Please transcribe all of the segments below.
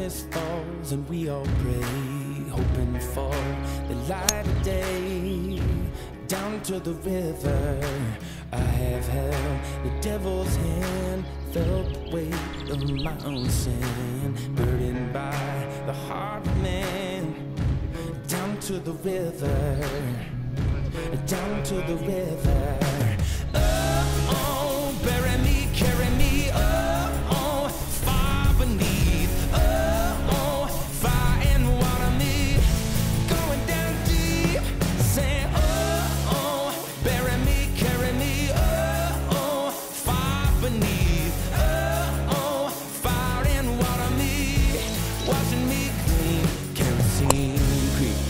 darkness falls and we all pray, hoping for the light of day. Down to the river I have held the devil's hand, felt the weight of my own sin, burdened by the heart of man. Down to the river, down to the river. Oh, oh, bury me, carry me, oh, oh, far beneath, oh, oh, fire and water me, going down deep, say, oh, oh, bury me, carry me, oh, oh, far beneath, oh, oh, fire and water me, washing me clean, kerosene creek.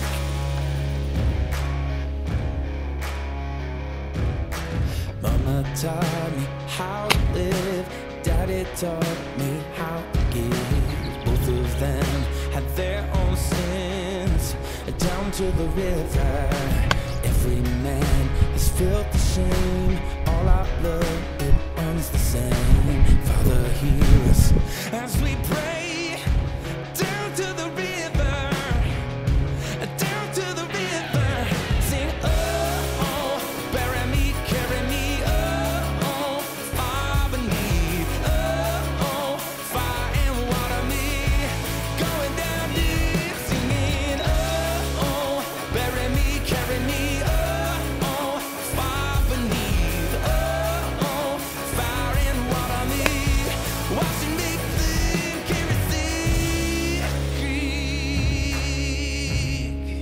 Mama taught me how to live, Daddy taught me how to give. Both of them had their own sins. Down to the river, every man has felt the shame. All our blood, it runs the same. Father, hear us as we pray. Down to the river, down to the river, sing, oh, oh, bury me, carry me, oh, oh, far beneath, oh, oh, fire and water me, going down deep, singing, oh, oh, bury me, carry me, oh, oh, far beneath, oh, oh, fire and water me, washing me clean, kerosene creek.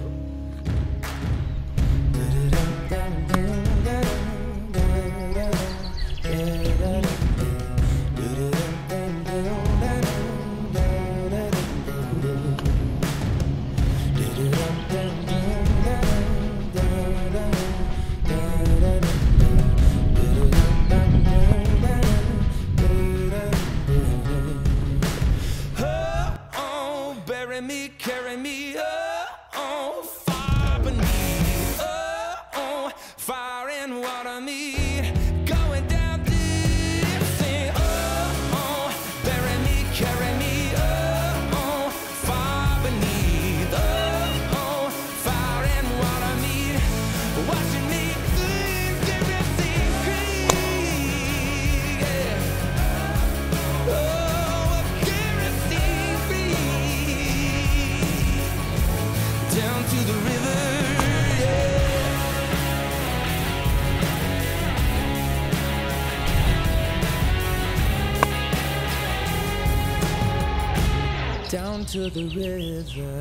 Oh, oh, bury me, carry me, oh, oh, far beneath, oh, oh, fire and water me, going down deep, sing, oh, oh, bury me, carry me, oh, oh, far beneath, oh, oh, fire and water me, washing me clean, kerosene creek, yeah. Oh, kerosene creek, down to the river, yeah. Down to the river.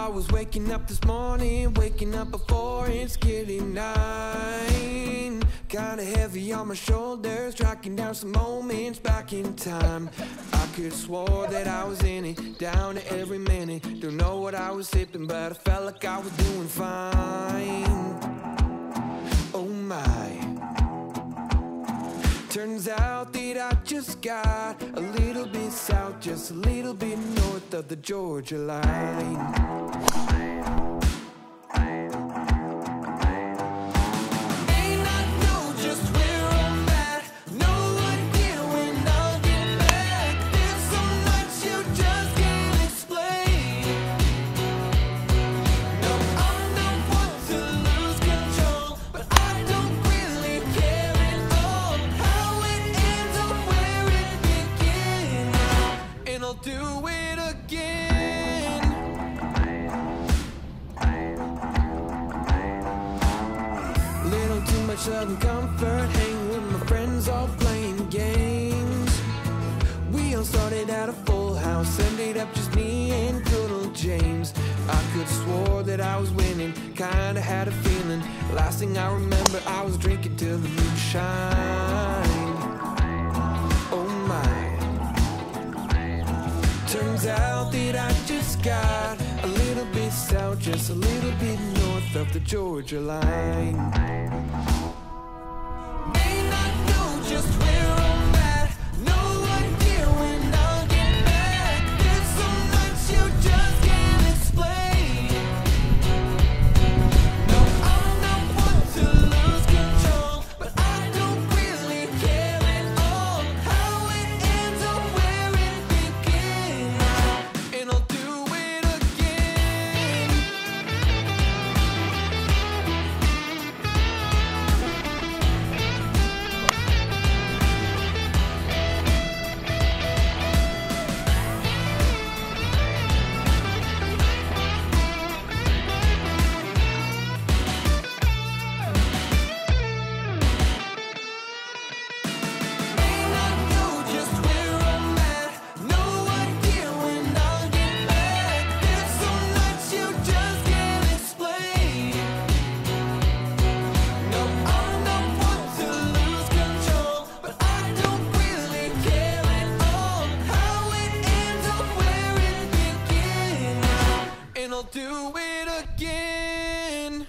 Waking up this morning, waking up before it's getting 9. kinda heavy on my shoulders, tracking down some moments back in time. I could've swore that I was in it, down to every minute. Don't know what I was sipping, but I felt like I was doing fine. Oh my. Turns out that I just got a little bit south, just a little bit north of the Georgia line. Do it again. Little too much southern comfort, hanging with my friends, all playing games. We all started at a full house, ended up just me and good old James. I could've swore that I was winning, kinda had a feeling. Last thing I remember, I was drinking till the moon shined. Oh my. Turns out that I just got a little bit south, just a little bit north of the Georgia line. May not know just where I'm at, no idea when I'll get back. There's so much you just can't explain. No, I'm not one to lose control, but I don't really care at all how it ends or where it begins. And I'll do it again. May not know just where I'm at, no idea when I'll get back. There's so much you just can't explain. No, I'm not one to lose control, but I don't really care at all how it ends or where it begins. And I'll do it again.